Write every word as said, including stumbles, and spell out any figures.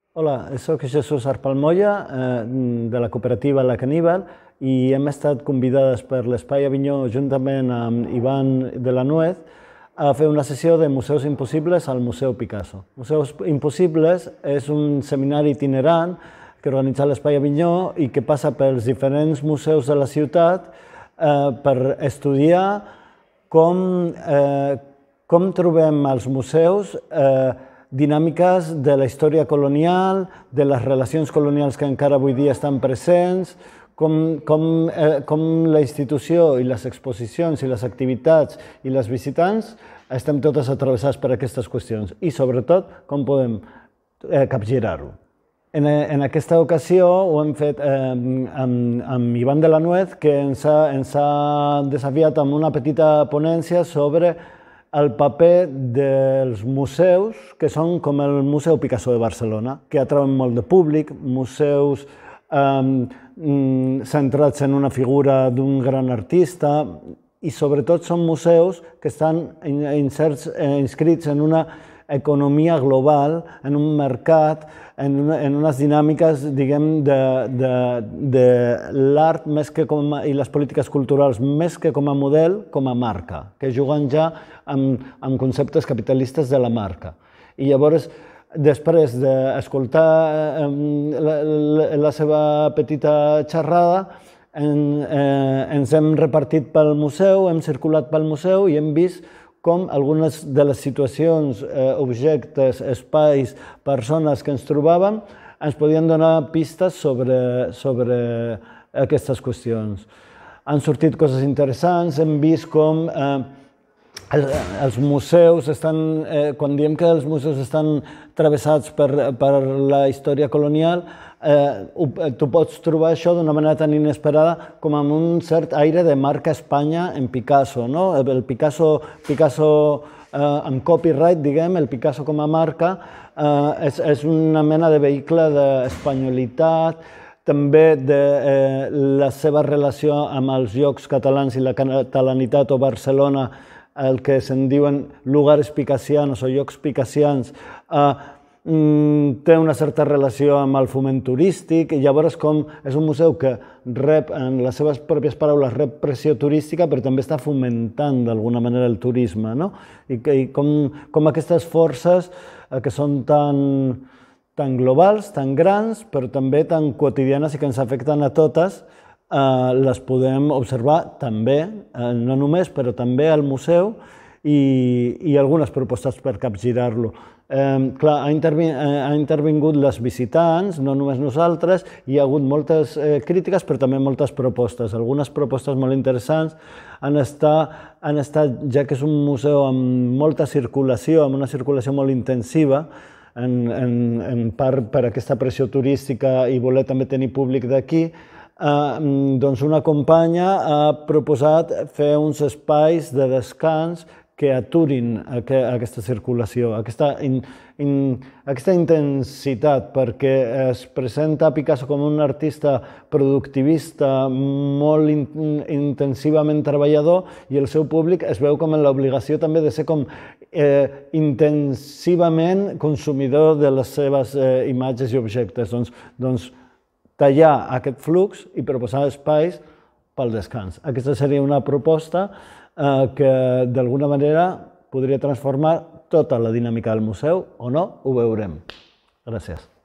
Hola, soc Jesús Arpalmolla, eh, de la cooperativa La Caníbal, i hem estat convidades per l'Espai Avinyó, juntament amb Ivan de la Nuez, a fer una sessió de Museus Impossibles al Museu Picasso. Museus Impossibles és un seminari itinerant que organitza l'Espai Avinyó i que passa pels diferents museus de la ciutat eh, per estudiar com, eh, com trobem als museus eh, dinàmiques de la història colonial, de les relacions colonials que encara avui dia estan presents, com, com, eh, com la institució i les exposicions i les activitats i les visitants estem totes atravessades per aquestes qüestions i, sobretot, com podem eh, capgirar-ho. En, en aquesta ocasió ho hem fet eh, amb, amb Ivan de la Nuez, que ens ha, ens ha desafiat amb una petita ponència sobre el paper dels museus, que són com el Museu Picasso de Barcelona, que atrauen molt de públic, museus eh, centrats en una figura d'un gran artista, i sobretot són museus que estan inserts, eh, inscrits en una economia global, en un mercat, en, una, en unes dinàmiques, diguem, de, de, de l'art més que com a, i les polítiques culturals més que com a model, com a marca, que juguen ja amb, amb conceptes capitalistes de la marca. I llavors, després d'escoltar eh, la, la, la seva petita xerrada, en, eh, ens hem repartit pel museu, hem circulat pel museu i hem vist com algunes de les situacions, eh, objectes, espais, persones que ens trobàvem ens podien donar pistes sobre, sobre aquestes qüestions. Han sortit coses interessants, hem vist com eh, els, els museus estan, eh, quan diem que els museus estan travessats per, per la història colonial, Eh, tu pots trobar això d'una manera tan inesperada com amb un cert aire de marca Espanya en Picasso, no? El Picasso, Picasso eh, amb copyright, diguem, el Picasso com a marca, eh, és, és una mena de vehicle d'espanyolitat, també de eh, la seva relació amb els llocs catalans i la catalanitat o Barcelona, el que se'n diuen lugares picassianos o llocs picassians, eh, té una certa relació amb el foment turístic, i llavors com és un museu que rep, en les seves pròpies paraules, rep pressió turística, però també està fomentant d'alguna manera el turisme, no? I, i com, com aquestes forces eh, que són tan, tan globals, tan grans, però també tan quotidianes i que ens afecten a totes, eh, les podem observar també, eh, no només, però també al museu, i, i algunes propostes per capgirar-lo. Eh, clar, ha, intervin, eh, ha intervingut les visitants, no només nosaltres, hi ha hagut moltes eh, crítiques, però també moltes propostes. Algunes propostes molt interessants han estat, han estat, ja que és un museu amb molta circulació, amb una circulació molt intensiva, en, en, en part per aquesta pressió turística i voler també tenir públic d'aquí, eh, doncs una companya ha proposat fer uns espais de descans que aturin aquesta circulació, aquesta, in, in, aquesta intensitat, perquè es presenta Picasso com un artista productivista molt in, intensivament treballador, i el seu públic es veu com en l'obligació també de ser com eh, intensivament consumidor de les seves eh, imatges i objectes. Doncs, doncs tallar aquest flux i proposar espais pel descans. Aquesta seria una proposta que d'alguna manera podria transformar tota la dinàmica del museu, o no, ho veurem. Gràcies.